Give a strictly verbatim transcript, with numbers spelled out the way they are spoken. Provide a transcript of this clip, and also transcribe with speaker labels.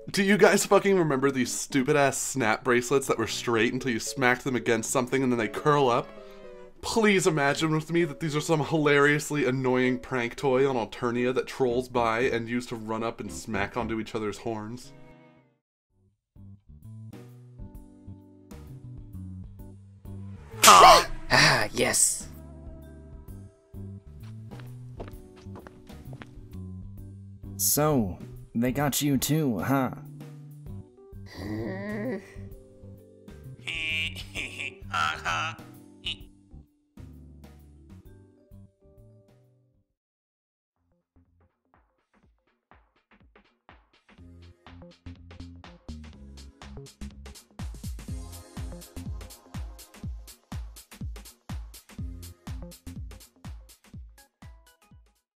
Speaker 1: Do you guys fucking remember these stupid-ass snap bracelets that were straight until you smacked them against something and then they curl up? Please imagine with me that these are some hilariously annoying prank toy on Alternia that trolls by and use to run up and smack onto each other's horns.
Speaker 2: Ah, yes.
Speaker 3: So, they got you too, huh?